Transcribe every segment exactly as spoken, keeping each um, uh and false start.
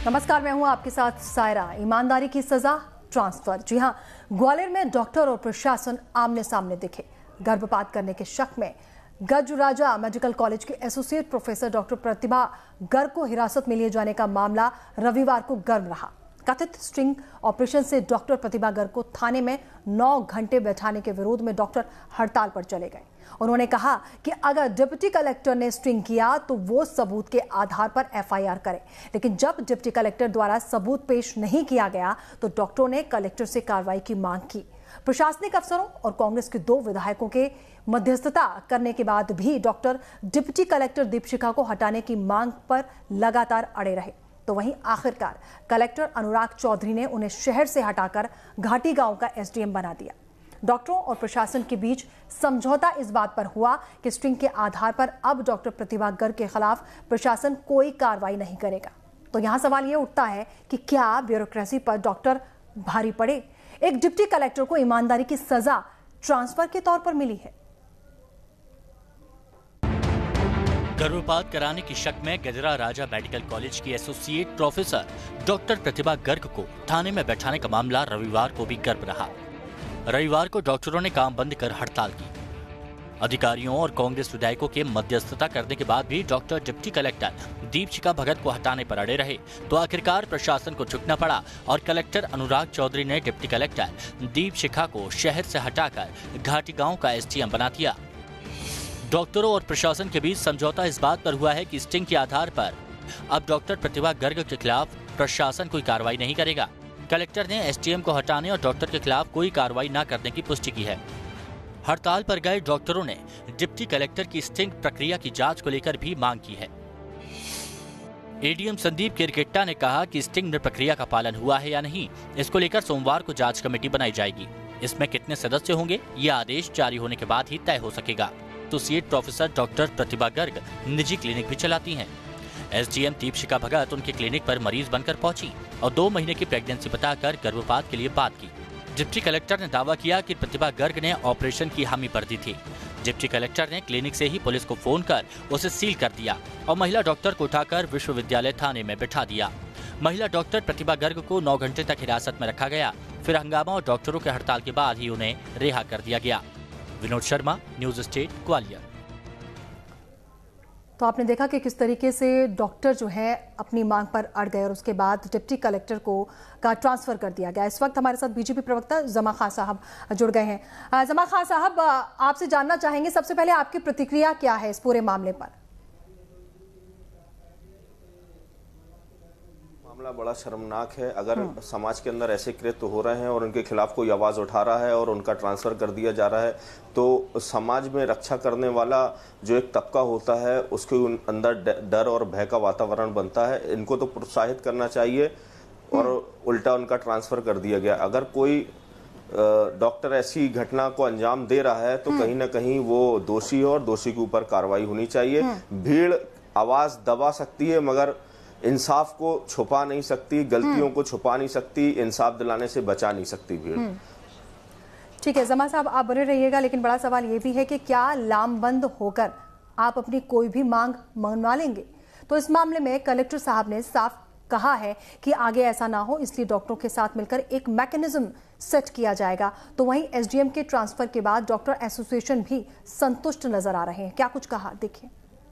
नमस्कार, मैं हूं आपके साथ सायरा। ईमानदारी की सजा, ट्रांसफर। जी हां, ग्वालियर में डॉक्टर और प्रशासन आमने सामने दिखे। गर्भपात करने के शक में गजराजा मेडिकल कॉलेज के associate professor doctor Pratibha Garg को हिरासत में लिए जाने का मामला रविवार को गर्म रहा। कथित स्टिंग ऑपरेशन से डॉक्टर प्रतिभा गर्ग को थाने में नौ घंटे बैठाने के विरोध में डॉक्टर हड़ताल पर चले गए। उन्होंने कहा कि अगर डिप्टी कलेक्टर ने स्टिंग किया तो वो सबूत के आधार पर एफ आई आर करे, लेकिन जब डिप्टी कलेक्टर द्वारा सबूत पेश नहीं किया गया तो डॉक्टरों ने कलेक्टर से कार्रवाई की मांग की। प्रशासनिक अफसरों और कांग्रेस के दो विधायकों के मध्यस्थता करने के बाद भी डॉक्टर डिप्टी कलेक्टर दीपशिखा को हटाने की मांग पर लगातार अड़े रहे। तो वहीं आखिरकार कलेक्टर अनुराग चौधरी ने उन्हें शहर से हटाकर घाटी गांव का एस डी एम बना दिया। डॉक्टरों और प्रशासन के बीच समझौता इस बात पर हुआ कि स्ट्रिंग के आधार पर अब डॉक्टर प्रतिभा गर्ग के खिलाफ प्रशासन कोई कार्रवाई नहीं करेगा। तो यहां सवाल यह उठता है कि क्या ब्यूरोक्रेसी पर डॉक्टर भारी पड़े? एक डिप्टी कलेक्टर को ईमानदारी की सजा ट्रांसफर के तौर पर मिली है। गर्भपात कराने की शक में गजराजा मेडिकल कॉलेज की associate professor doctor Pratibha Garg को थाने में बैठाने का मामला रविवार को भी गर्म रहा। रविवार को डॉक्टरों ने काम बंद कर हड़ताल की। अधिकारियों और कांग्रेस विधायकों के मध्यस्थता करने के बाद भी doctor deputy collector Deepshikha Bhagat को हटाने पर अड़े रहे, तो आखिरकार प्रशासन को झुकना पड़ा और कलेक्टर अनुराग चौधरी ने डिप्टी कलेक्टर दीपशिखा को शहर से हटाकर घाटी गांव का एस डी एम बना दिया। डॉक्टरों और प्रशासन के बीच समझौता इस बात पर हुआ है कि स्टिंग के आधार पर अब डॉक्टर प्रतिभा गर्ग के खिलाफ प्रशासन कोई कार्रवाई नहीं करेगा। कलेक्टर ने एस डी एम को हटाने और डॉक्टर के खिलाफ कोई कार्रवाई न करने की पुष्टि की है। हड़ताल पर गए डॉक्टरों ने डिप्टी कलेक्टर की स्टिंग प्रक्रिया की जांच को लेकर भी मांग की है। A D M Sandeep Kirkitta ने कहा कि स्टिंग प्रक्रिया का पालन हुआ है या नहीं, इसको लेकर सोमवार को जांच कमेटी बनाई जाएगी। इसमें कितने सदस्य होंगे, यह आदेश जारी होने के बाद ही तय हो सकेगा। Associate professor doctor Pratibha Garg निजी क्लिनिक भी चलाती हैं। S D M Deepshikha Bhagat उनके क्लिनिक पर मरीज बनकर पहुंची और दो महीने की प्रेगनेंसी बताकर गर्भपात के लिए बात की। डिप्टी कलेक्टर ने दावा किया कि प्रतिभा गर्ग ने ऑपरेशन की हामी भर दी थी। डिप्टी कलेक्टर ने क्लिनिक से ही पुलिस को फोन कर उसे सील कर दिया और महिला डॉक्टर को उठाकर विश्वविद्यालय थाने में बिठा दिया। महिला डॉक्टर प्रतिभा गर्ग को नौ घंटे तक हिरासत में रखा गया। फिर हंगामा और डॉक्टरों के हड़ताल के बाद ही उन्हें रिहा कर दिया गया। Vinod Sharma, news state, Gwalior. तो आपने देखा कि किस तरीके से डॉक्टर जो है अपनी मांग पर अड़ गए और उसके बाद डिप्टी कलेक्टर को का ट्रांसफर कर दिया गया। इस वक्त हमारे साथ बीजेपी प्रवक्ता जमा खान साहब जुड़ गए हैं। जमा खान साहब, आपसे जानना चाहेंगे सबसे पहले आपकी प्रतिक्रिया क्या है इस पूरे मामले पर? मामला बड़ा शर्मनाक है। अगर समाज के अंदर ऐसे कृत्य हो रहे हैं और उनके खिलाफ कोई आवाज उठा रहा है और उनका ट्रांसफर कर दिया जा रहा है, तो समाज में रक्षा करने वाला जो एक तबका होता है उसके अंदर डर और भय का वातावरण बनता है। इनको तो प्रोत्साहित करना चाहिए और उल्टा उनका ट्रांसफर कर दिया गया। अगर कोई डॉक्टर ऐसी घटना को अंजाम दे रहा है तो कहीं ना कहीं वो दोषी है और दोषी के ऊपर कार्रवाई होनी चाहिए। भीड़ आवाज दबा सकती है मगर इंसाफ को छुपा नहीं सकती, गलतियों को छुपा नहीं सकती, इंसाफ दिलाने से बचा नहीं सकती भीड़। ठीक है जमा साहब, आप बने रहिएगा, लेकिन बड़ा सवाल ये भी है कि क्या लामबंद होकर आप अपनी कोई भी मांग मनवा लेंगे? तो इस मामले में कलेक्टर साहब ने साफ कहा है कि आगे ऐसा ना हो, इसलिए डॉक्टरों के साथ मिलकर एक मैकेनिज्म सेट किया जाएगा। तो वहीं एस डी एम के ट्रांसफर के बाद डॉक्टर एसोसिएशन भी संतुष्ट नजर आ रहे हैं। क्या कुछ कहा, देखिए।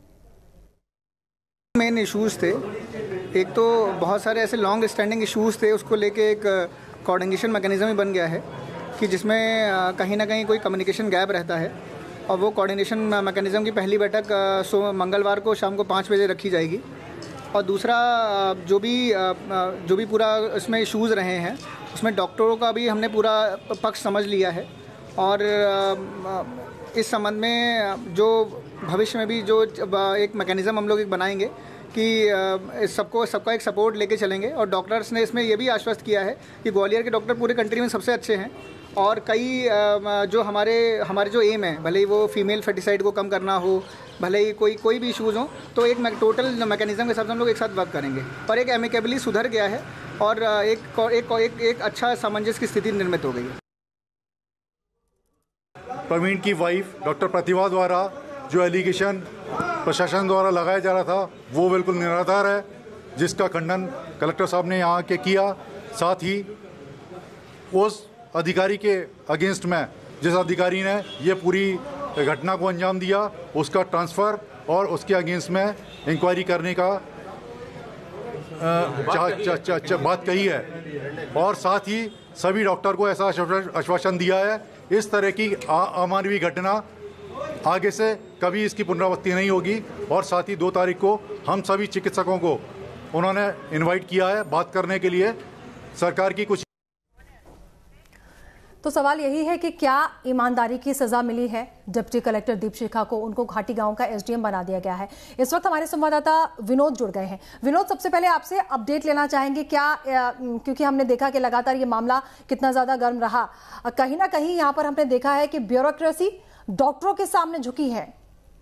मेन इश्यूज थे, एक तो बहुत सारे ऐसे लॉन्ग स्टैंडिंग इश्यूज थे, उसको लेके एक कोऑर्डिनेशन मैकेनिज्म ही बन गया है कि जिसमें कहीं ना कहीं कोई कम्युनिकेशन गैप रहता है और वो कोऑर्डिनेशन मैकेनिज्म की पहली बैठक सो मंगलवार को शाम को पाँच बजे रखी जाएगी। और दूसरा जो भी जो भी पूरा इसमें इश्यूज़ रहे हैं उसमें डॉक्टरों का भी हमने पूरा पक्ष समझ लिया है और इस संबंध में जो भविष्य में भी जो एक मैकेनिज्म हम लोग एक बनाएंगे कि सबको सबका एक सपोर्ट लेके चलेंगे। और डॉक्टर्स ने इसमें यह भी आश्वस्त किया है कि ग्वालियर के डॉक्टर पूरे कंट्री में सबसे अच्छे हैं और कई जो हमारे हमारे जो एम है, भले ही वो फीमेल फर्टिसाइड को कम करना हो, भले ही कोई कोई भी इशूज़ हो, तो एक टोटल मैकेनिज्म के साथ हम लोग एक साथ वर्क करेंगे और एक एमिकेबली सुधर गया है और एक एक एक, एक अच्छा सामंजस्य की स्थिति निर्मित हो गई है। प्रवीण की वाइफ डॉक्टर प्रतिभा द्वारा जो एलिगेशन प्रशासन द्वारा लगाया जा रहा था वो बिल्कुल निराधार है। जिसका खंडन कलेक्टर साहब ने यहाँ के किया। साथ ही उस अधिकारी के अगेंस्ट में जिस अधिकारी ने ये पूरी घटना को अंजाम दिया, उसका ट्रांसफ़र और उसके अगेंस्ट में इंक्वायरी करने का चा, चा, चा, चा, बात कही है। और साथ ही सभी डॉक्टर को ऐसा आश्वासन दिया है इस तरह की अमानवीय घटना आगे से कभी इसकी पुनरावृत्ति नहीं होगी। और साथ ही दो तारीख को हम सभी चिकित्सकों को उन्होंने इनवाइट किया है बात करने के लिए सरकार की कुछ। तो सवाल यही है कि क्या ईमानदारी की सजा मिली है डिप्टी कलेक्टर दीपशिखा को? उनको घाटी गांव का एसडीएम बना दिया गया है। इस वक्त हमारे संवाददाता विनोद जुड़ गए हैं। विनोद, सबसे पहले आपसे अपडेट लेना चाहेंगे क्या, क्योंकि हमने देखा कि लगातार ये मामला कितना ज्यादा गर्म रहा, कहीं ना कहीं यहाँ पर हमने देखा है कि ब्यूरोक्रेसी डॉक्टरों के सामने झुकी है।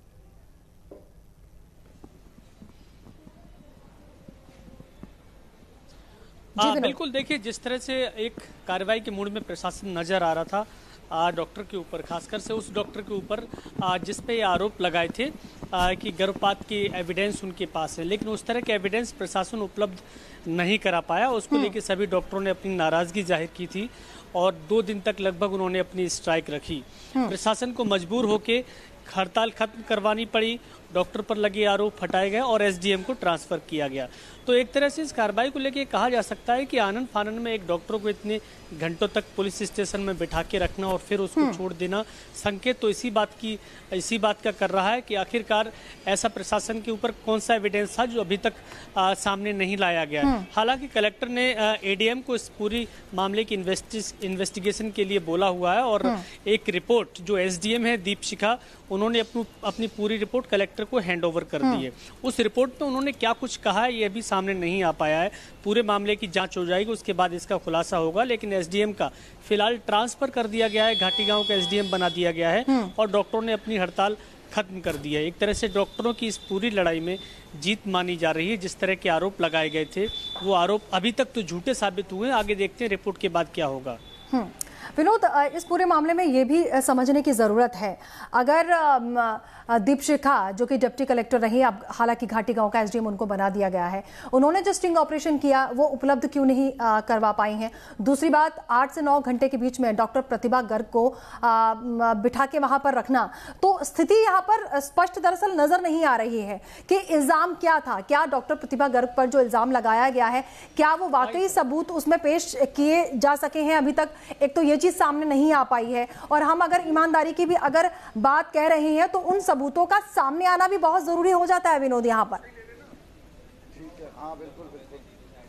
हाँ बिल्कुल, देखिए जिस तरह से एक कार्रवाई के मूड में प्रशासन नजर आ रहा था डॉक्टर के ऊपर, खासकर से उस डॉक्टर के ऊपर जिस पे आरोप लगाए थे आ, कि गर्भपात की एविडेंस उनके पास है, लेकिन उस तरह के एविडेंस प्रशासन उपलब्ध नहीं करा पाया। उसको लेकर सभी डॉक्टरों ने अपनी नाराजगी जाहिर की थी और दो दिन तक लगभग उन्होंने अपनी स्ट्राइक रखी। प्रशासन को मजबूर होकर हड़ताल खत्म करवानी पड़ी, डॉक्टर पर लगे आरोप हटाए गए और एसडीएम को ट्रांसफर किया गया। तो एक तरह से इस कार्रवाई को लेकर कहा जा सकता है कि आनंद फानन में एक डॉक्टर को इतने घंटों तक पुलिस स्टेशन में बिठा के रखना और फिर उसको छोड़ देना, संकेत तो इसी बात की इसी बात का कर रहा है कि आखिरकार ऐसा प्रशासन के ऊपर कौन सा एविडेंस था जो अभी तक आ, सामने नहीं लाया गया। हालांकि कलेक्टर ने एडीएम को इस पूरी मामले की इन्वेस्टिगेशन के लिए बोला हुआ है और एक रिपोर्ट जो एसडीएम है दीपशिखा, उन्होंने अपनी अपनी पूरी रिपोर्ट कलेक्टर को हैंड ओवर कर दी है। उस रिपोर्ट में उन्होंने क्या कुछ कहा है ये भी सामने नहीं आ पाया है। पूरे मामले की जांच हो जाएगी, उसके बाद इसका खुलासा होगा। लेकिन एसडीएम का फिलहाल ट्रांसफर कर दिया गया है, घाटी गांव का एसडीएम बना दिया गया है और डॉक्टरों ने अपनी हड़ताल खत्म कर दी है। एक तरह से डॉक्टरों की इस पूरी लड़ाई में जीत मानी जा रही है। जिस तरह के आरोप लगाए गए थे वो आरोप अभी तक तो झूठे साबित हुए। आगे देखते हैं रिपोर्ट के बाद क्या होगा। विनोद, इस पूरे मामले में ये भी समझने की जरूरत है, अगर दीपशिखा जो कि डिप्टी कलेक्टर रही, अब हालांकि घाटी गांव का एसडीएम उनको बना दिया गया है, उन्होंने जो स्टिंग ऑपरेशन किया वो उपलब्ध क्यों नहीं आ, करवा पाई हैं? दूसरी बात, आठ से नौ घंटे के बीच में डॉक्टर प्रतिभा गर्ग को आ, बिठा के वहां पर रखना, तो स्थिति यहाँ पर स्पष्ट दरअसल नजर नहीं आ रही है कि इल्जाम क्या था। क्या डॉक्टर प्रतिभा गर्ग पर जो इल्जाम लगाया गया है, क्या वो वाकई सबूत उसमें पेश किए जा सके हैं? अभी तक एक तो ये चीज सामने नहीं आ पाई है, और हम अगर ईमानदारी की भी अगर बात कह रहे हैं तो उन सबूतों का सामने आना भी बहुत जरूरी हो जाता है विनोद यहाँ पर। हाँ बिल्कुल बिल्कुल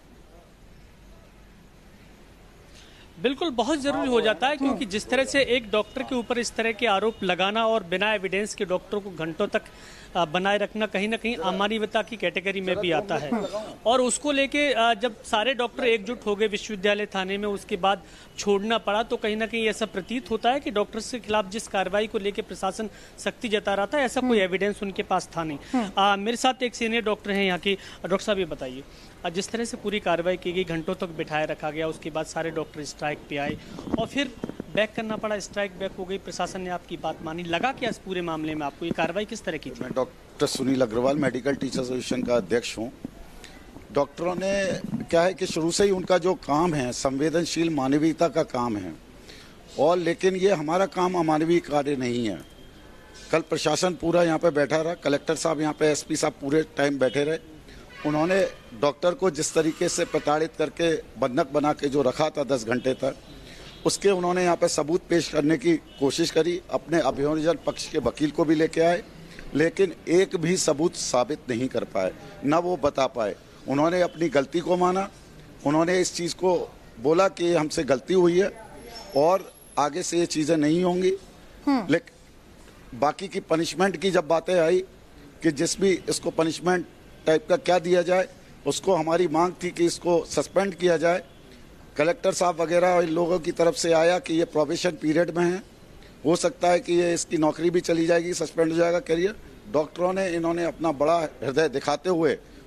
बिल्कुल बहुत जरूरी हो जाता है, क्योंकि जिस तरह से एक डॉक्टर के ऊपर इस तरह के आरोप लगाना और बिना एविडेंस के डॉक्टर को घंटों तक बनाए रखना कहीं ना कहीं अमानवीयता की कैटेगरी में भी आता है। और उसको लेके जब सारे डॉक्टर एकजुट हो गए विश्वविद्यालय थाने में, उसके बाद छोड़ना पड़ा, तो कहीं ना कहीं ऐसा प्रतीत होता है कि डॉक्टर्स के खिलाफ जिस कार्रवाई को लेकर प्रशासन सख्ती जता रहा था, ऐसा कोई एविडेंस उनके पास था नहीं। आ, मेरे साथ एक सीनियर डॉक्टर हैं यहाँ की। डॉक्टर साहब ये बताइए, जिस तरह से पूरी कार्रवाई की गई, घंटों तक बिठाए रखा गया, उसके बाद सारे डॉक्टर स्ट्राइक पे आए और फिर बैक करना पड़ा, स्ट्राइक बैक हो गई, प्रशासन ने आपकी बात मानी, लगा क्या इस पूरे मामले में आपको? ये कार्रवाई किस तरह की थी? मैं doctor Sunil Agarwal medical teacher association का अध्यक्ष हूँ। डॉक्टरों ने क्या है कि शुरू से ही उनका जो काम है संवेदनशील मानवीयता का काम है, और लेकिन ये हमारा काम अमानवीय कार्य नहीं है। कल प्रशासन पूरा यहाँ पे बैठा रहा, कलेक्टर साहब यहाँ पे एसपी साहब पूरे टाइम बैठे रहे। उन्होंने डॉक्टर को जिस तरीके से प्रताड़ित करके बंधक बना के जो रखा था दस घंटे तक, उसके उन्होंने यहाँ पे सबूत पेश करने की कोशिश करी। अपने अभियोजन पक्ष के वकील को भी लेके आए, लेकिन एक भी सबूत साबित नहीं कर पाए, न वो बता पाए। उन्होंने अपनी गलती को माना, उन्होंने इस चीज़ को बोला कि हमसे गलती हुई है और आगे से ये चीज़ें नहीं होंगी। लेकिन बाकी की पनिशमेंट की जब बातें आई कि जिस भी इसको पनिशमेंट टाइप का क्या दिया जाए, उसको हमारी मांग थी कि इसको सस्पेंड किया जाए। कलेक्टर साहब वगैरह इन लोगों की तरफ से आया कि ये प्रोबेशन पीरियड में है, हो सकता है कि ये इसकी नौकरी भी चली जाएगी, सस्पेंड हो जाएगा करियर। डॉक्टरों ने इन्होंने अपना बड़ा हृदय दिखाते हुए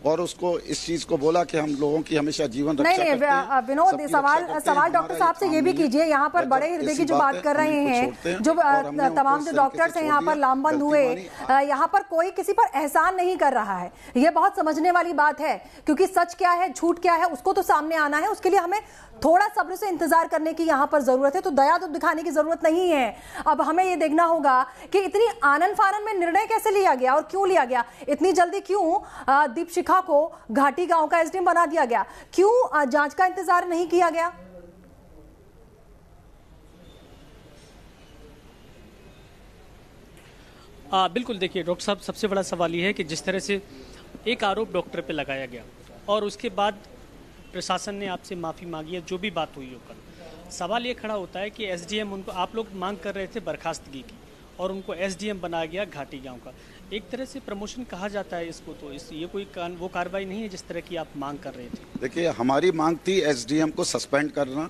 और उसको इस चीज को बोला कि हम लोगों की हमेशा जीवन रक्षा नहीं करते हैं। नहीं विनोद, सवाल सवाल डॉक्टर साहब से ये भी कीजिए, यहाँ पर बड़े हृदय की जो बात कर रहे हैं, जो तमाम जो डॉक्टर्स हैं यहाँ पर लामबंद हुए, यहाँ पर कोई किसी पर एहसान नहीं कर रहा है। ये बहुत समझने वाली बात है, क्योंकि सच क्या है झूठ क्या है उसको तो सामने आना है, उसके लिए हमें थोड़ा सब्र से इंतजार करने की यहाँ पर जरूरत है। तो दया तो दिखाने की जरूरत नहीं है। अब हमें ये देखना होगा कि इतनी आनन फानन में निर्णय कैसे लिया गया और क्यों लिया गया, इतनी जल्दी क्यों दीपशिखा को घाटी गांव का एसडीएम बना दिया गया, क्यों जांच का इंतजार नहीं किया गया? आ, बिल्कुल देखिए डॉक्टर साहब, सबसे बड़ा सवाल ये है कि जिस तरह से एक आरोप डॉक्टर पे लगाया गया और उसके बाद प्रशासन ने आपसे माफ़ी मांगी है, जो भी बात हुई होकर, सवाल ये खड़ा होता है कि एसडीएम उनको, आप लोग मांग कर रहे थे बर्खास्तगी की और उनको एसडीएम बनाया गया घाटी गांव का। एक तरह से प्रमोशन कहा जाता है इसको, तो इस ये कोई कान, वो कार्रवाई नहीं है जिस तरह की आप मांग कर रहे थे। देखिए, हमारी मांग थी एसडीएम को सस्पेंड करना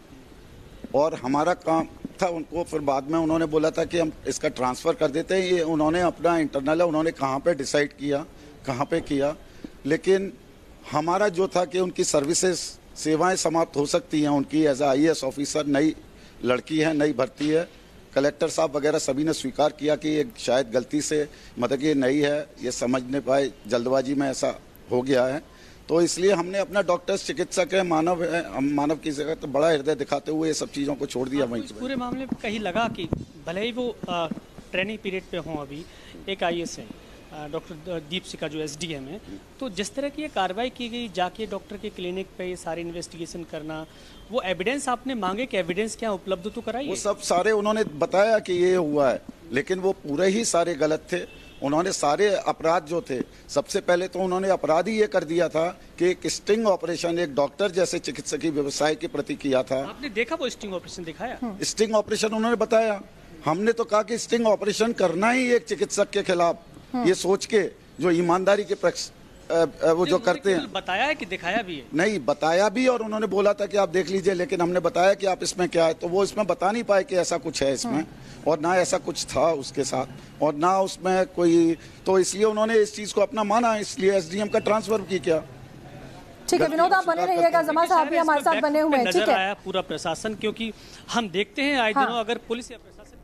और हमारा काम था उनको, फिर बाद में उन्होंने बोला था कि हम इसका ट्रांसफ़र कर देते हैं। ये उन्होंने अपना इंटरनल है, उन्होंने कहाँ पे डिसाइड किया, कहाँ पे किया, लेकिन हमारा जो था कि उनकी सर्विसेज सेवाएं समाप्त हो सकती हैं उनकी age I A S officer. नई लड़की है, नई भर्ती है, कलेक्टर साहब वगैरह सभी ने स्वीकार किया कि ये शायद गलती से, मतलब ये नई है, ये समझ नहीं पाए, जल्दबाजी में ऐसा हो गया है। तो इसलिए हमने अपना डॉक्टर्स, चिकित्सक है, मानव है, हम मानव की जगह तो बड़ा हृदय दिखाते हुए ये सब चीज़ों को छोड़ दिया। वहीं पूरे मामले में कहीं लगा कि भले ही वो ट्रेनिंग पीरियड पे हों, अभी एक आई ए एस है डॉक्टर दीपशिखा जो एसडीएम है, तो जिस तरह की ये कार्रवाई की गई, जाके डॉक्टर के क्लिनिक पे ये सारी इन्वेस्टिगेशन करना, वो एविडेंस आपने मांगे कि एविडेंस क्या उपलब्ध तो कराइए? वो सब सारे उन्होंने बताया कि ये हुआ है, लेकिन वो पूरे ही सारे गलत थे। उन्होंने सारे अपराध जो थे, सबसे पहले तो उन्होंने अपराध ही ये कर दिया था कि एक स्टिंग ऑपरेशन एक डॉक्टर जैसे चिकित्सकीय व्यवसाय के प्रति किया था। आपने देखा वो स्टिंग ऑपरेशन दिखाया? स्टिंग ऑपरेशन उन्होंने बताया। हमने तो कहा कि स्टिंग ऑपरेशन करना ही एक चिकित्सक के खिलाफ, ये सोच के जो ईमानदारी के प्रक्ष वो जो करते हैं। बताया है कि दिखाया भी है? नहीं, बताया भी, और उन्होंने बोला था कि आप देख लीजिए, लेकिन हमने बताया कि आप इसमें क्या है, तो वो इसमें बता नहीं पाए कि ऐसा कुछ है इसमें, और ना ऐसा कुछ था उसके साथ, और ना उसमें कोई, तो इसलिए उन्होंने इस चीज को अपना माना, इसलिए एसडीएम का ट्रांसफर की किया। ठीक है विनोद, आप बने रहिएगा, जमा साहब भी हमारे साथ बने हुए हैं। ठीक है, पूरा प्रशासन, क्योंकि हम देखते हैं आए दिनों अगर पुलिस या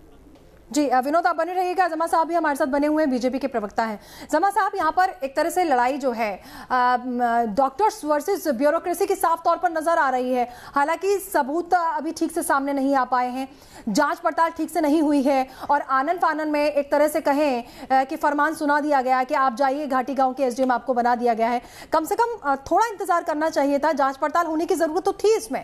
जी विनोद आप बने रहिएगा, जमा साहब भी हमारे साथ बने हुए हैं, बीजेपी के प्रवक्ता हैं। जमा साहब, यहाँ पर एक तरह से लड़ाई जो है डॉक्टर्स वर्सेस ब्यूरोक्रेसी की साफ तौर पर नजर आ रही है। हालांकि सबूत अभी ठीक से सामने नहीं आ पाए हैं, जांच पड़ताल ठीक से नहीं हुई है, और आनन फानन में एक तरह से कहें कि फरमान सुना दिया गया है कि आप जाइए, घाटी गांव के एसडीएम आपको बना दिया गया है। कम से कम थोड़ा इंतजार करना चाहिए था, जांच पड़ताल होने की जरूरत तो थी इसमें।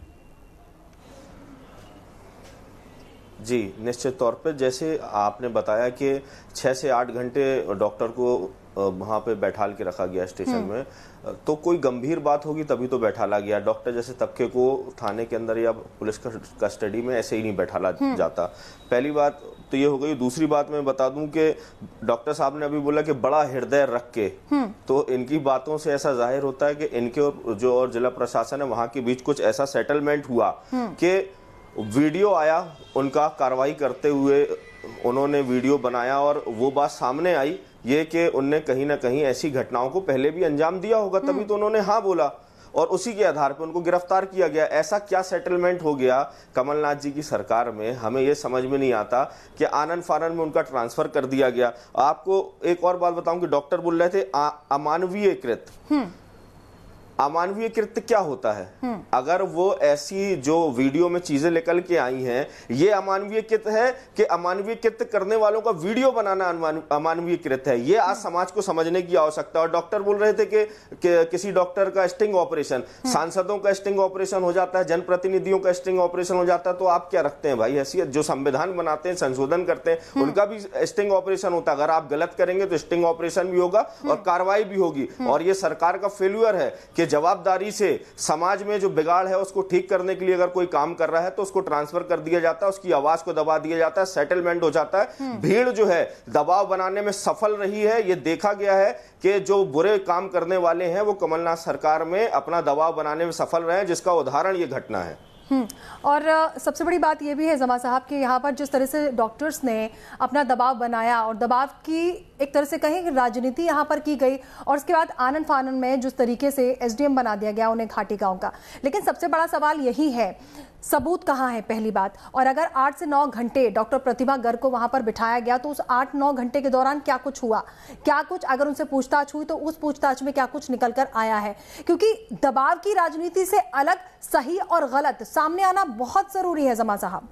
जी निश्चित तौर पे, जैसे आपने बताया कि छः से आठ घंटे डॉक्टर को वहाँ पे बैठाल के रखा गया स्टेशन में, तो कोई गंभीर बात होगी तभी तो बैठाला गया। डॉक्टर जैसे तबके को थाने के अंदर या पुलिस कस्टडी में ऐसे ही नहीं बैठाला जाता। पहली बात तो ये हो गई। दूसरी बात मैं बता दूं कि डॉक्टर साहब ने अभी बोला कि बड़ा हृदय रख के, तो इनकी बातों से ऐसा जाहिर होता है कि इनके और जो और जिला प्रशासन है वहाँ के बीच कुछ ऐसा सेटलमेंट हुआ कि वीडियो आया उनका कार्रवाई करते हुए, उन्होंने वीडियो बनाया और वो बात सामने आई ये कि उनने कहीं ना कहीं ऐसी घटनाओं को पहले भी अंजाम दिया होगा, तभी तो उन्होंने हाँ बोला, और उसी के आधार पर उनको गिरफ्तार किया गया। ऐसा क्या सेटलमेंट हो गया कमलनाथ जी की सरकार में, हमें ये समझ में नहीं आता कि आनन फानन में उनका ट्रांसफर कर दिया गया। आपको एक और बात बताऊं कि डॉक्टर बोल रहे थे अमानवीय कृत। अमानवीय कृत्य क्या होता है? अगर वो ऐसी जो वीडियो में चीजें निकल के आई हैं, ये अमानवीय कृत्य है कि अमानवीय कृत्य करने वालों का वीडियो बनाना अमानवीय कृत्य है? ये आज समाज को समझने की आवश्यकता है। और डॉक्टर बोल रहे थे कि, कि किसी डॉक्टर का स्टिंग ऑपरेशन, सांसदों का स्टिंग ऑपरेशन हो जाता है, जनप्रतिनिधियों का स्टिंग ऑपरेशन हो जाता है, तो आप क्या रखते हैं भाई हैसियत? जो संविधान बनाते हैं, संशोधन करते हैं, उनका भी स्टिंग ऑपरेशन होता है। अगर आप गलत करेंगे तो स्टिंग ऑपरेशन भी होगा और कार्रवाई भी होगी। और ये सरकार का फेल्यूर है कि जवाबदारी से समाज में जो बिगाड़ है उसको ठीक करने के लिए अगर कोई काम कर रहा है तो उसको ट्रांसफर कर दिया जाता है, उसकी आवाज को दबा दिया जाता है, सेटलमेंट हो जाता है। भीड़ जो है दबाव बनाने में सफल रही है। ये देखा गया है कि जो बुरे काम करने वाले हैं वो कमलनाथ सरकार में अपना दबाव बनाने में सफल रहे हैं, जिसका उदाहरण ये घटना है। हम्म और सबसे बड़ी बात यह भी है जमा साहब कि यहाँ पर जिस तरह से डॉक्टर्स ने अपना दबाव बनाया और दबाव की एक तरह से कहें कि राजनीति यहाँ पर की गई और उसके बाद आनन फानन में जिस तरीके से एसडीएम बना दिया गया उन्हें घाटी गांव का। लेकिन सबसे बड़ा सवाल यही है, सबूत कहाँ है पहली बात, और अगर आठ से नौ घंटे डॉक्टर प्रतिभा गर्ग को वहां पर बिठाया गया तो उस आठ नौ घंटे के दौरान क्या कुछ हुआ, क्या कुछ अगर उनसे पूछताछ हुई तो उस पूछताछ में क्या कुछ निकल कर आया है, क्योंकि दबाव की राजनीति से अलग सही और गलत सामने आना बहुत जरूरी है जमा साहब।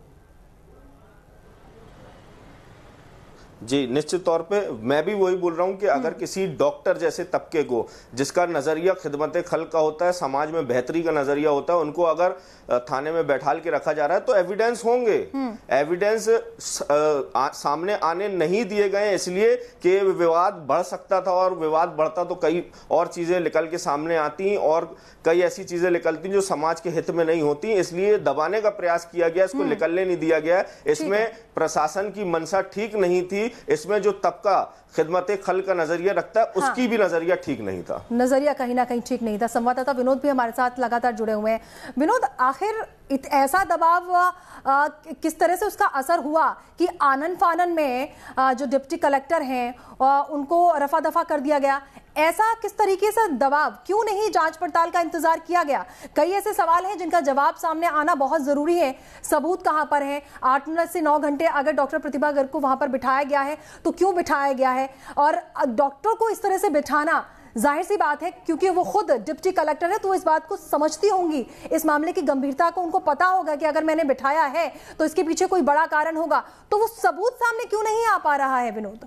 जी निश्चित तौर पे मैं भी वही बोल रहा हूं कि अगर किसी डॉक्टर जैसे तबके को जिसका नजरिया खिदमत खल्क का होता है, समाज में बेहतरी का नजरिया होता है, उनको अगर थाने में बैठाल के रखा जा रहा है तो एविडेंस होंगे। एविडेंस आ, सामने आने नहीं दिए गए इसलिए कि विवाद बढ़ सकता था और विवाद बढ़ता तो कई और चीजें निकल के सामने आती और कई ऐसी चीजें निकलती जो समाज के हित में नहीं होती, इसलिए दबाने का प्रयास किया गया, इसको निकलने नहीं दिया गया। इसमें प्रशासन की मंशा ठीक नहीं थी, इसमें जो तबका खिदमत खल्क का नजरिया रखता है हाँ। उसकी भी नजरिया ठीक नहीं था, नजरिया कहीं ना कहीं ठीक नहीं था। संवाददाता विनोद भी हमारे साथ लगातार जुड़े हुए हैं। विनोद, आखिर ऐसा दबाव आ, किस तरह से उसका असर हुआ कि आनन फानन में आ, जो डिप्टी कलेक्टर हैं आ, उनको रफा दफा कर दिया गया? ऐसा किस तरीके से दबाव, क्यों नहीं जांच पड़ताल का इंतजार किया गया? कई ऐसे सवाल हैं जिनका जवाब सामने आना बहुत जरूरी है। सबूत कहां पर है? आठ से नौ घंटे अगर डॉक्टर प्रतिभा गर्ग को वहां पर बिठाया गया है तो क्यों बिठाया गया है? और डॉक्टर को इस तरह से बिठाना, जाहिर सी बात है क्योंकि वो खुद डिप्टी कलेक्टर है तो इस बात को समझती होंगी, इस मामले की गंभीरता को उनको पता होगा कि अगर मैंने बिठाया है तो इसके पीछे कोई बड़ा कारण होगा, तो वो सबूत सामने क्यों नहीं आ पा रहा है विनोद?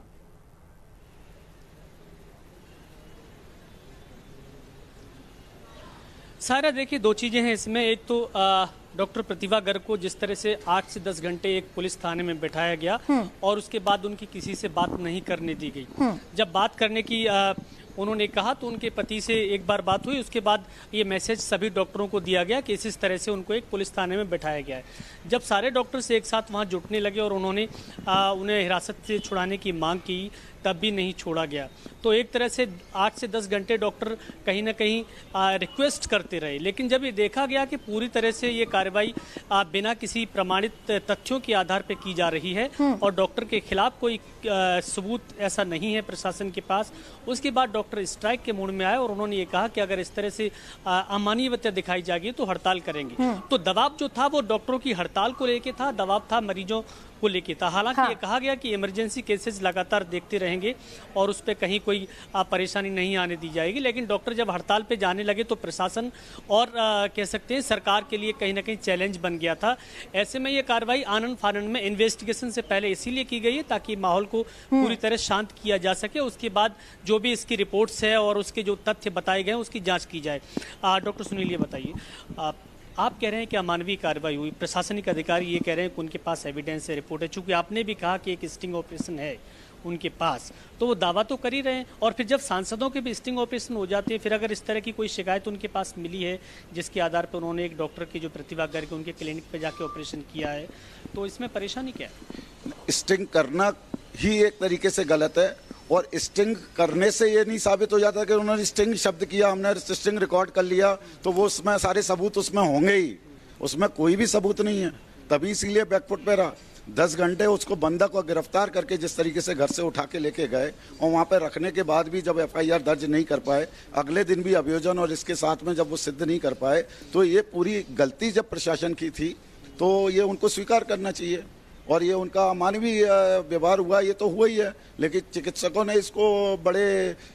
सारा देखिए, दो चीजें हैं इसमें। एक तो डॉक्टर प्रतिभा गर्ग को जिस तरह से आठ से दस घंटे एक पुलिस थाने में बैठाया गया और उसके बाद उनकी किसी से बात नहीं करने दी गई। जब बात करने की आ, उन्होंने कहा तो उनके पति से एक बार बात हुई, उसके बाद ये मैसेज सभी डॉक्टरों को दिया गया कि इस तरह से उनको एक पुलिस थाने में बैठाया गया है। जब सारे डॉक्टर्स एक साथ वहां जुटने लगे और उन्होंने आ, उन्हें हिरासत से छुड़ाने की मांग की, तब भी नहीं छोड़ा गया। तो एक तरह से आठ से दस घंटे डॉक्टर कहीं ना कहीं रिक्वेस्ट करते रहे, लेकिन जब ये देखा गया कि पूरी तरह से ये कार्रवाई बिना किसी प्रमाणित तथ्यों के आधार पर की जा रही है और डॉक्टर के खिलाफ कोई आ, सबूत ऐसा नहीं है प्रशासन के पास, उसके बाद डॉक्टर स्ट्राइक के मूड में आए और उन्होंने ये कहा कि अगर इस तरह से अमानवीयता दिखाई जाएगी तो हड़ताल करेंगे। तो दबाव जो था वो डॉक्टरों की हड़ताल को लेके था, दबाव था मरीजों को लेके था। हालांकि हाँ। ये कहा गया कि इमरजेंसी केसेस लगातार देखते रहेंगे और उस पर कहीं कोई परेशानी नहीं आने दी जाएगी, लेकिन डॉक्टर जब हड़ताल पे जाने लगे तो प्रशासन और आ, कह सकते हैं सरकार के लिए कहीं ना कहीं चैलेंज बन गया था। ऐसे में ये कार्रवाई आनन फानन में इन्वेस्टिगेशन से पहले इसीलिए की गई है ताकि माहौल को पूरी तरह शांत किया जा सके, उसके बाद जो भी इसकी रिपोर्ट्स है और उसके जो तथ्य बताए गए उसकी जाँच की जाए। डॉक्टर सुनील, ये बताइए, आप आप कह रहे हैं कि अमानवीय कार्रवाई हुई, प्रशासनिक अधिकारी ये कह रहे हैं कि उनके पास एविडेंस है, रिपोर्ट है, चूंकि आपने भी कहा कि एक स्टिंग ऑपरेशन है उनके पास, तो वो दावा तो कर ही रहे हैं। और फिर जब सांसदों के भी स्टिंग ऑपरेशन हो जाते हैं, फिर अगर इस तरह की कोई शिकायत उनके पास मिली है जिसके आधार पर उन्होंने एक डॉक्टर की जो प्रतिभा करके उनके क्लिनिक पर जाके ऑपरेशन किया है, तो इसमें परेशानी क्या है? स्टिंग करना ही एक तरीके से गलत है और स्टिंग करने से ये नहीं साबित हो जाता कि उन्होंने स्टिंग शब्द किया, हमने स्टिंग रिकॉर्ड कर लिया तो वो उसमें सारे सबूत उसमें होंगे ही, उसमें कोई भी सबूत नहीं है। तभी इसीलिए बैकफुट पे रहा। दस घंटे उसको बंदा को गिरफ्तार करके जिस तरीके से घर से उठा के लेके गए और वहाँ पे रखने के बाद भी जब एफ आई आर दर्ज नहीं कर पाए, अगले दिन भी अभियोजन और इसके साथ में जब वो सिद्ध नहीं कर पाए, तो ये पूरी गलती जब प्रशासन की थी तो ये उनको स्वीकार करना चाहिए और ये उनका मानवीय व्यवहार हुआ, ये तो हुआ ही है। लेकिन चिकित्सकों ने इसको बड़े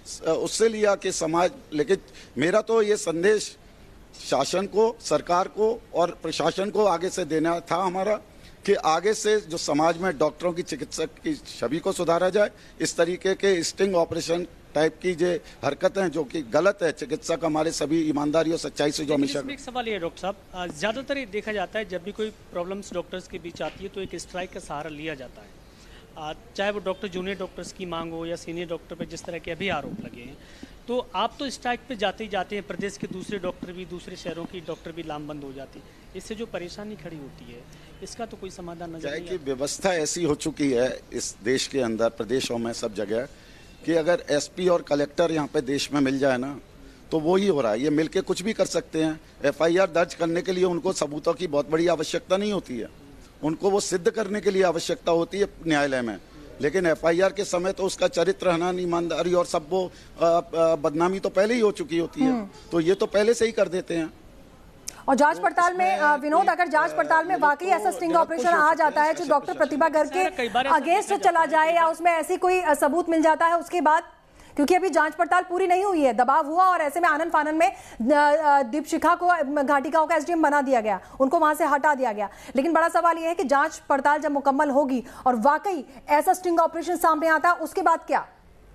उससे लिया कि समाज, लेकिन मेरा तो ये संदेश शासन को, सरकार को और प्रशासन को आगे से देना था हमारा कि आगे से जो समाज में डॉक्टरों की, चिकित्सक की छवि को सुधारा जाए। इस तरीके के स्टिंग ऑपरेशन टाइप की जो हरकतें जो कि गलत है, चिकित्सक हमारे सभी ईमानदारी और सच्चाई से जो हमेशा। एक सवाल ये डॉक्टर साहब, ज्यादातर ये देखा जाता है जब भी कोई प्रॉब्लम्स डॉक्टर्स के बीच आती है तो एक स्ट्राइक का सहारा लिया जाता है, चाहे वो डॉक्टर जूनियर डॉक्टर्स की मांग हो या सीनियर डॉक्टर पे जिस तरह के अभी आरोप लगे हैं। तो आप तो स्ट्राइक पे जाते ही जाते हैं, प्रदेश के दूसरे डॉक्टर भी, दूसरे शहरों की डॉक्टर भी लामबंद हो जाती है, इससे जो परेशानी खड़ी होती है इसका तो कोई समाधान नजर नहीं आता। कि व्यवस्था ऐसी हो चुकी है इस देश के अंदर, प्रदेशों में, सब जगह, कि अगर एसपी और कलेक्टर यहाँ पे देश में मिल जाए ना तो वो ही हो रहा है। ये मिलके कुछ भी कर सकते हैं। एफ आई आर दर्ज करने के लिए उनको सबूतों की बहुत बड़ी आवश्यकता नहीं होती है, उनको वो सिद्ध करने के लिए आवश्यकता होती है न्यायालय में। लेकिन एफ आई आर के समय तो उसका चरित्र हनन, ईमानदारी और सब वो बदनामी तो पहले ही हो चुकी होती है, तो ये तो पहले से ही कर देते हैं। और जांच पड़ताल में विनोद, अगर जांच पड़ताल में वाकई ऐसा स्टिंग ऑपरेशन आ जाता है जो डॉक्टर प्रतिभा गर्ग के अगेंस्ट चला जाए या उसमें ऐसी कोई सबूत मिल जाता है उसके बाद, क्योंकि अभी जांच पड़ताल पूरी नहीं हुई है, दबाव हुआ और ऐसे में आनन फानन में दीपशिखा को घाटी गांव का एस डी एम बना दिया गया, उनको वहां से हटा दिया गया। लेकिन बड़ा सवाल यह है कि जांच पड़ताल जब मुकम्मल होगी और वाकई ऐसा स्टिंग ऑपरेशन सामने आता है, उसके बाद क्या?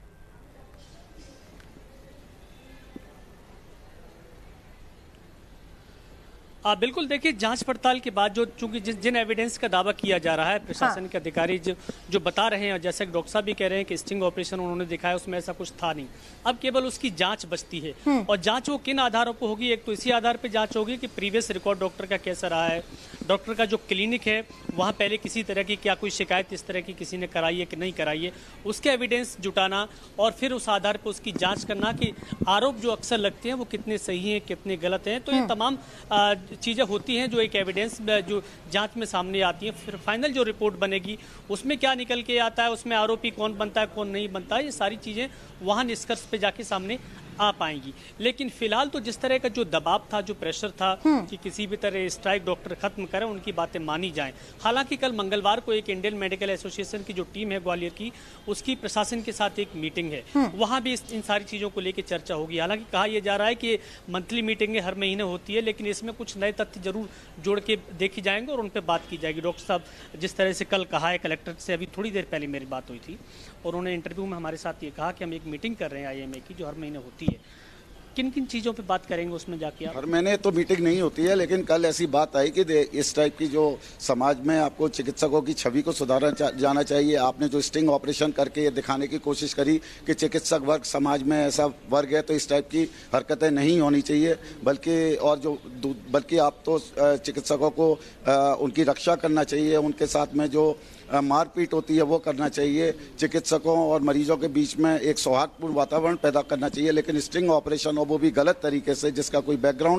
आ, बिल्कुल देखिए, जांच पड़ताल के बाद जो चूंकि जिस जिन एविडेंस का दावा किया जा रहा है प्रशासन हाँ। के अधिकारी जो जो बता रहे हैं, और जैसे डॉक्टर साहब भी कह रहे हैं कि स्टिंग ऑपरेशन उन्होंने दिखाया उसमें ऐसा कुछ था नहीं, अब केवल उसकी जांच बचती है। और जांच वो किन आधारों पर होगी? एक तो इसी आधार पर जांच होगी कि प्रीवियस रिकॉर्ड डॉक्टर का कैसा रहा है, डॉक्टर का जो क्लिनिक है वहाँ पहले किसी तरह की क्या कोई शिकायत इस तरह की किसी ने कराई है कि नहीं कराई है, उसके एविडेंस जुटाना और फिर उस आधार पर उसकी जाँच करना कि आरोप जो अक्सर लगते हैं वो कितने सही हैं कितने गलत हैं। तो ये तमाम चीज़ें होती हैं जो एक एविडेंस जो जांच में सामने आती हैं। फिर फाइनल जो रिपोर्ट बनेगी उसमें क्या निकल के आता है, उसमें आरोपी कौन बनता है कौन नहीं बनता है, ये सारी चीज़ें वहाँ निष्कर्ष पे जाके सामने आ पाएंगी। लेकिन फिलहाल तो जिस तरह का जो दबाव था, जो प्रेशर था कि किसी भी तरह स्ट्राइक डॉक्टर खत्म करें, उनकी बातें मानी जाएं। हालांकि कल मंगलवार को एक इंडियन मेडिकल एसोसिएशन की जो टीम है ग्वालियर की, उसकी प्रशासन के साथ एक मीटिंग है, वहां भी इन सारी चीजों को लेकर चर्चा होगी। हालांकि कहा यह जा रहा है कि मंथली मीटिंगें हर महीने होती है, लेकिन इसमें कुछ नए तथ्य जरूर जोड़ के देखी जाएंगे और उन पर बात की जाएगी। डॉक्टर साहब जिस तरह से कल कहा है, कलेक्टर से अभी थोड़ी देर पहले मेरी बात हुई थी और उन्होंने इंटरव्यू में हमारे साथ ये कहा कि हम एक मीटिंग कर रहे हैं आई एम ए की जो हर महीने होती है। किन किन चीज़ों पे बात करेंगे उसमें जाके आप? हर महीने तो मीटिंग नहीं होती है, लेकिन कल ऐसी बात आई कि इस टाइप की जो समाज में आपको चिकित्सकों की छवि को सुधारा चा, जाना चाहिए। आपने जो स्टिंग ऑपरेशन करके ये दिखाने की कोशिश करी कि चिकित्सक वर्ग समाज में ऐसा वर्ग है, तो इस टाइप की हरकतें नहीं होनी चाहिए, बल्कि और जो बल्कि आप तो चिकित्सकों को उनकी रक्षा करना चाहिए, उनके साथ में जो मारपीट होती है वो करना चाहिए, चिकित्सकों और मरीजों के बीच में एक सौहार्दपूर्ण वातावरण पैदा करना चाहिए। लेकिन स्टिंग ऑपरेशन और वो भी गलत तरीके से, जिसका कोई बैकग्राउंड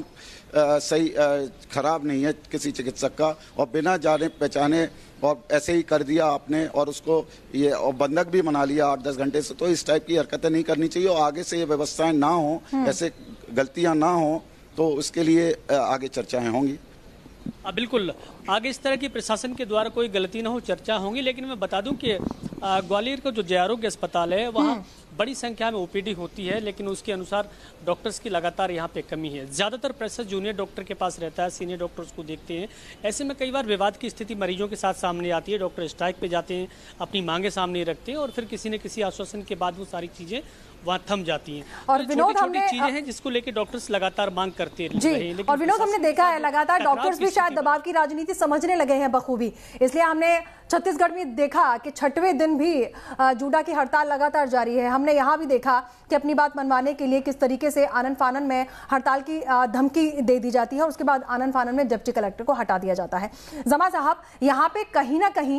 सही खराब नहीं है किसी चिकित्सक का, और बिना जाने पहचाने और ऐसे ही कर दिया आपने और उसको ये और बंधक भी बना लिया आठ दस घंटे से, तो इस टाइप की हरकतें नहीं करनी चाहिए। और आगे से ये व्यवस्थाएं ना हो, ऐसे गलतियां ना हो, तो उसके लिए आगे चर्चाएं होंगी। आ, बिल्कुल आगे इस तरह की प्रशासन के द्वारा कोई गलती ना हो, चर्चा होंगी। लेकिन मैं बता दूं कि ग्वालियर का जो जय आरोग्य अस्पताल है वहाँ बड़ी संख्या में ओ पी डी होती है, लेकिन उसके अनुसार डॉक्टर्स की लगातार यहाँ पे कमी है। ज़्यादातर प्रेशर जूनियर डॉक्टर के पास रहता है, सीनियर डॉक्टर्स को देखते हैं। ऐसे में कई बार विवाद की स्थिति मरीजों के साथ सामने आती है, डॉक्टर स्ट्राइक पे जाते हैं, अपनी मांगे सामने रखते हैं और फिर किसी न किसी आश्वासन के बाद वो सारी चीज़ें वहाँ थम जाती हैं। और तो विनोद, छोटी छोटी चीजें हैं जिसको लेकर डॉक्टर्स लगातार मांग करते रहे हैं। और विनोद, हमने देखा है लगातार डॉक्टर्स भी शायद दबाव की राजनीति समझने लगे हैं बखूबी, इसलिए हमने छत्तीसगढ़ में देखा कि छठवें दिन भी जूडा की हड़ताल लगातार जारी है। हमने यहाँ भी देखा कि अपनी बात मनवाने के लिए किस तरीके से आनन फानन में हड़ताल की धमकी दे दी जाती है और उसके बाद आनन फानन में डिप्टी कलेक्टर को हटा दिया जाता है। जमा साहब, यहाँ पे कहीं ना कहीं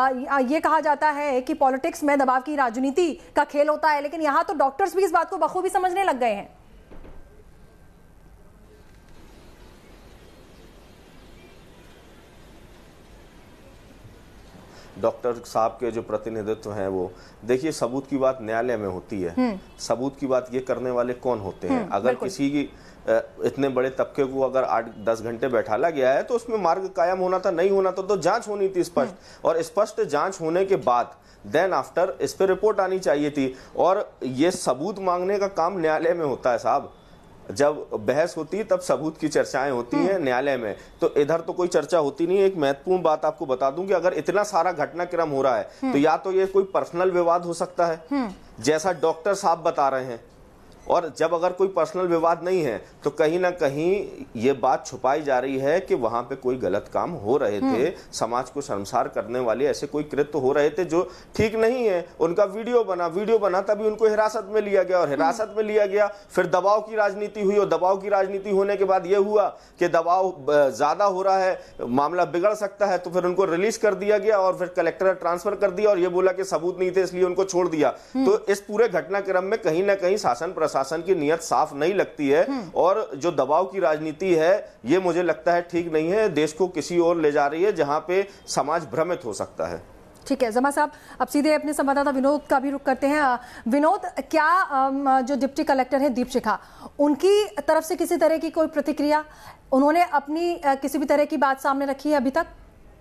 ये कहा जाता है कि पॉलिटिक्स में दबाव की राजनीति का खेल होता है, लेकिन यहाँ तो डॉक्टर्स भी इस बात को बखूबी समझने लग गए हैं। डॉक्टर साहब के जो प्रतिनिधित्व हैं वो देखिए, सबूत की बात न्यायालय में होती है, सबूत की बात ये करने वाले कौन होते हैं। अगर किसी की इतने बड़े तबके को अगर आठ दस घंटे बैठाला गया है तो उसमें मार्ग कायम होना था, नहीं होना था तो जांच होनी थी स्पष्ट, और स्पष्ट जांच होने के बाद देन आफ्टर इस पे रिपोर्ट आनी चाहिए थी। और ये सबूत मांगने का काम न्यायालय में होता है साहब, जब बहस होती है तब सबूत की चर्चाएं होती हैं न्यायालय में, तो इधर तो कोई चर्चा होती नहीं है। एक महत्वपूर्ण बात आपको बता दूं कि अगर इतना सारा घटनाक्रम हो रहा है तो या तो ये कोई पर्सनल विवाद हो सकता है जैसा डॉक्टर साहब बता रहे हैं, और जब अगर कोई पर्सनल विवाद नहीं है तो कहीं ना कहीं ये बात छुपाई जा रही है कि वहां पे कोई गलत काम हो रहे थे, समाज को शर्मसार करने वाले ऐसे कोई कृत्य हो रहे थे जो ठीक नहीं है। उनका वीडियो बना वीडियो बना तभी उनको हिरासत में लिया गया, और हिरासत में लिया गया, फिर दबाव की राजनीति हुई, और दबाव की राजनीति होने के बाद ये हुआ कि दबाव ज्यादा हो रहा है, मामला बिगड़ सकता है, तो फिर उनको रिलीज कर दिया गया और फिर कलेक्टर ट्रांसफर कर दिया और ये बोला कि सबूत नहीं थे इसलिए उनको छोड़ दिया। तो इस पूरे घटनाक्रम में कहीं ना कहीं शासन प्रशासन प्रशासन की नीयत साफ नहीं लगती है और जो दबाव की राजनीति है ये मुझे लगता है ठीक नहीं है, देश को किसी और ले जा रही है जहां पे समाज भ्रमित हो सकता है। ठीक है जमा साहब, अब सीधे अपने संवाददाता विनोद का भी रुख करते हैं। विनोद, क्या जो डिप्टी कलेक्टर है दीपशिखा, उनकी तरफ से किसी तरह की कोई प्रतिक्रिया, उन्होंने अपनी किसी भी तरह की बात सामने रखी है अभी तक?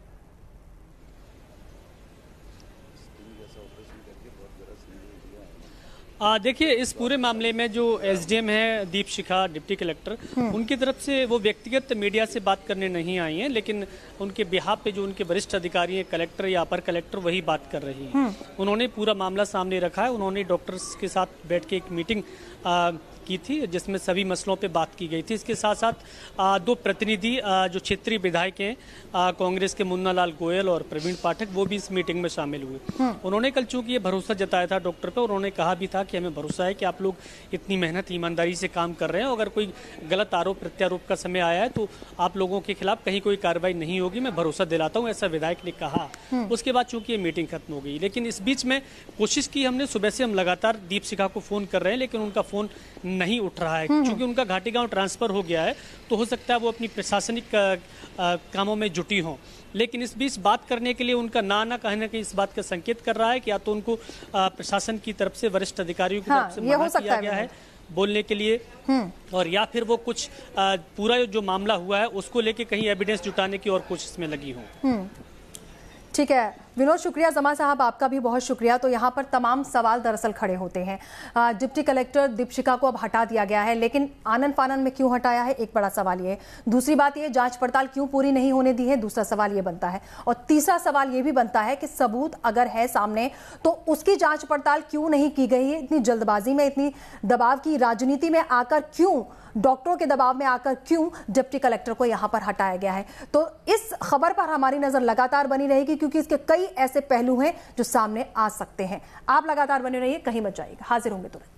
देखिए, इस पूरे मामले में जो एसडीएम है दीपशिखा, डिप्टी कलेक्टर, उनकी तरफ से वो व्यक्तिगत मीडिया से बात करने नहीं आई हैं, लेकिन उनके बिहाफ पे जो उनके वरिष्ठ अधिकारी हैं, कलेक्टर या अपर कलेक्टर, वही बात कर रही हैं। उन्होंने पूरा मामला सामने रखा है। उन्होंने डॉक्टर्स के साथ बैठ के एक मीटिंग आ, की थी जिसमें सभी मसलों पे बात की गई थी। इसके साथ साथ आ, दो प्रतिनिधि आ, जो क्षेत्रीय विधायक हैं कांग्रेस के मुन्ना लाल गोयल और प्रवीण पाठक, वो भी इस मीटिंग में शामिल हुए। उन्होंने कल चूंकि ये भरोसा जताया था डॉक्टर पे, उन्होंने कहा भी था कि हमें भरोसा है कि आप लोग इतनी मेहनत ईमानदारी से काम कर रहे हैं, अगर कोई गलत आरोप प्रत्यारोप का समय आया है तो आप लोगों के खिलाफ कहीं कोई कार्रवाई नहीं होगी, मैं भरोसा दिलाता हूँ, ऐसा विधायक ने कहा। उसके बाद चूंकि ये मीटिंग खत्म हो गई, लेकिन इस बीच में कोशिश की हमने, सुबह से हम लगातार दीपशिखा को फोन कर रहे हैं, लेकिन उनका फोन नहीं उठ रहा है। क्योंकि उनका घाटी गांव ट्रांसफर हो गया है तो हो सकता है वो अपनी प्रशासनिक कामों में जुटी हों, लेकिन इस बीच बात करने के लिए उनका ना ना कहीं ना कहीं इस बात का संकेत कर रहा है कि या तो उनको प्रशासन की तरफ से, वरिष्ठ अधिकारियों की तरफ से मना किया गया है बोलने के लिए, और या फिर वो कुछ पूरा जो मामला हुआ है उसको लेके कहीं एविडेंस जुटाने की और कोशिश में लगी हों। ठीक है विनोद, शुक्रिया। जमा साहब, आपका भी बहुत शुक्रिया। तो यहाँ पर तमाम सवाल दरअसल खड़े होते हैं। डिप्टी कलेक्टर दीपशिखा को अब हटा दिया गया है, लेकिन आनन फानन में क्यों हटाया है, एक बड़ा सवाल ये है। दूसरी बात ये, जांच पड़ताल क्यों पूरी नहीं होने दी है, दूसरा सवाल ये बनता है। और तीसरा सवाल ये भी बनता है कि सबूत अगर है सामने तो उसकी जांच पड़ताल क्यों नहीं की गई है। इतनी जल्दबाजी में, इतनी दबाव की राजनीति में आकर क्यों, डॉक्टरों के दबाव में आकर क्यों डिप्टी कलेक्टर को यहां पर हटाया गया है। तो इस खबर पर हमारी नजर लगातार बनी रहेगी, क्योंकि इसके कई ऐसे पहलू हैं जो सामने आ सकते हैं। आप लगातार बने रहिए, कहीं मत जाइएगा, हाजिर होंगे तुरंत।